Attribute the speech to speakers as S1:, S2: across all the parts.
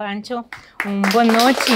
S1: Pancho, boa noite.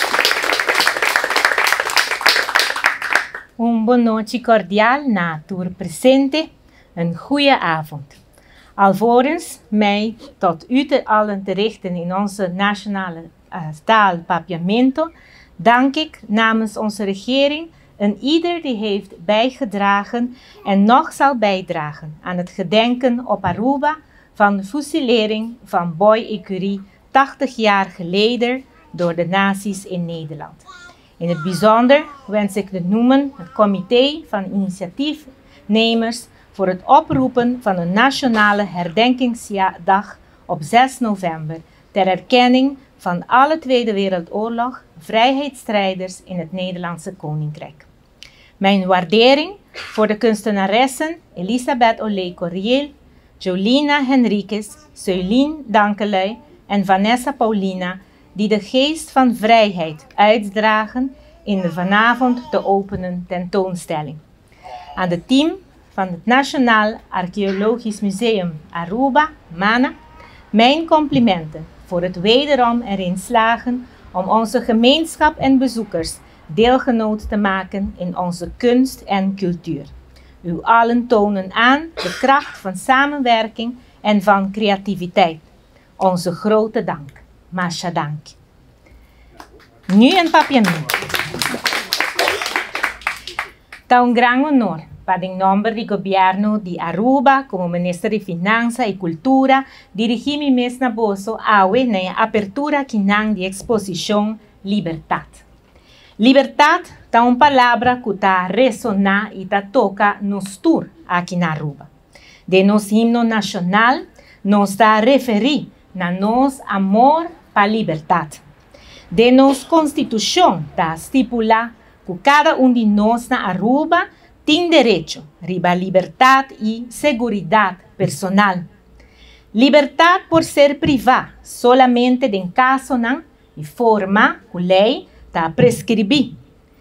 S1: Boa noite cordial na tour presente. Een goede avond. Alvorens mij tot u allen te richten in onze nationale taal Papiamento, dank ik namens onze regering en ieder die heeft bijgedragen en nog zal bijdragen aan het gedenken op Aruba van de fusilering van Boy Écurie 80 jaar geleden door de nazi's in Nederland. In het bijzonder wens ik te noemen het comité van initiatiefnemers voor het oproepen van een nationale herdenkingsdag op 6 november ter erkenning van alle Tweede Wereldoorlog vrijheidsstrijders in het Nederlandse Koninkrijk. Mijn waardering voor de kunstenaressen Elisabeth Olé-Coriel, Jolina Henriquez, Celine Dankelui en Vanessa Paulina, die de geest van vrijheid uitdragen in de vanavond te openen tentoonstelling. Aan het team van het Nationaal Archeologisch Museum Aruba, MANA, mijn complimenten voor het wederom erin slagen om onze gemeenschap en bezoekers deelgenoot te maken in onze kunst en cultuur. U allen tonen aan de kracht van samenwerking en van creativiteit. Onze grote dank. Masha dank. Nu een papiamento. Está un gran honor para en nombre del gobierno de Aruba, como ministro de Finanzas y Cultura, dirigir mi mesna bozo a la apertura quinang de exposición Libertad. Libertad está una palabra que está resona y está toca nos tour aquí en Aruba. De nos himno nacional nos está referir a nos amor para libertad. De nos constitución está estipula que cada uno de nos na Aruba tiene derecho a libertad y seguridad personal. Libertad por ser privada solamente en caso y forma que ley está prescribir.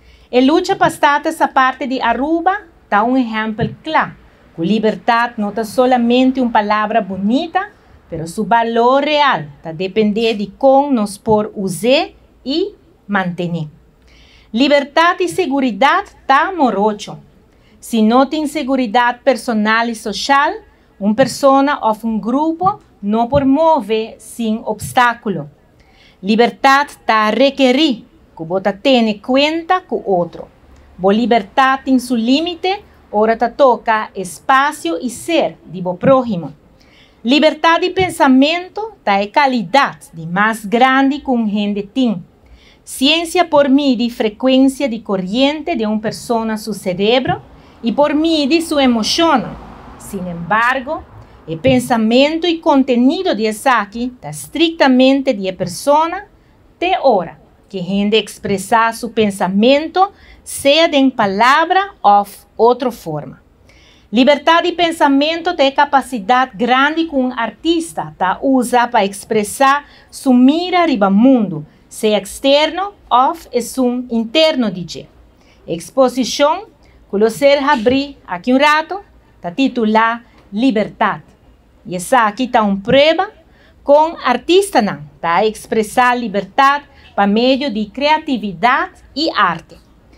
S1: E lucha para essa parte de Aruba está un ejemplo claro. Que libertad no es solamente una palabra bonita, pero su valor real está depende de cómo nos por usar y mantener. Libertad y seguridad está morocho. Si no tiene seguridad personal y social, una persona o un grupo no por mover sin obstáculo. Libertad está requerir que você tenha cuenta com outro. Boa libertad tem seu limite, ora te toca espaço e ser de bo prójimo. Liberdade de pensamento tá é qualidade de mais grande que gente tem. Ciência por medir frequência de corrente de uma pessoa no seu cérebro e por medir sua emoção. Sin embargo, o pensamento e conteúdo de aqui tá estritamente de pessoa te hora que gente expressar seu pensamento, seja em palavra ou outra forma. Liberdade de pensamento tem capacidade grande que um artista usa para expressar sua mira riba mundo, seja externo ou seu interno de exposição que eu ser abrir aqui rato, está titulada Libertad. E essa aqui está uma prova com artista não, tá expressar liberdade para meio de criatividade e arte.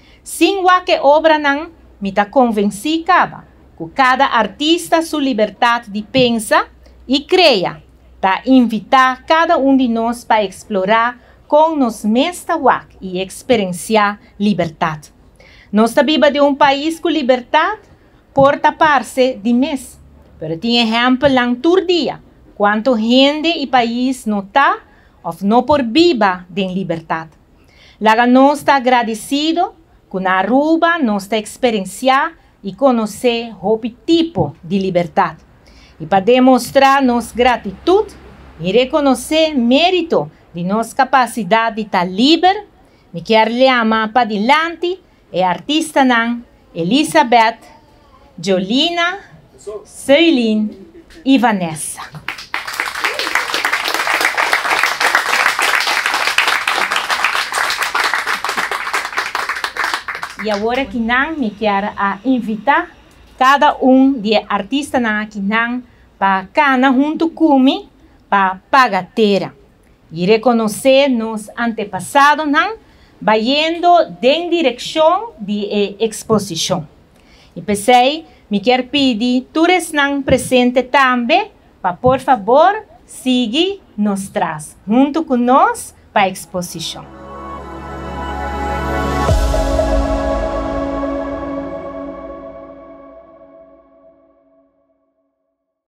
S1: Sem que obra não, me está convencida que cada artista sua liberdade de pensar e criar, tá invitar cada de nós para explorar com nos mesma e experienciar liberdade. Nós vivemos de país com liberdade por tapar-se de mês, mas tem exemplo lá todo dia, quanto gente e país não está ou não por viva de liberdade. Lá nós está agradecido que na Aruba nós está experienciar e conhecer o tipo de liberdade. E para demonstrar nossa gratitude e reconhecer mérito de nossa capacidade de estar livre, me quero chamar para diante a artista nan Elisabeth, Jolina, Celine e Vanessa. E agora que não me quero invitar cada de artistas que não para cana junto comigo para pagateira. e reconhecer nos antepassados, vai indo em direção de exposição. E pensei, me quero pedir, todos não presente também, para por favor, seguir nos traz, junto com nós, para a exposição.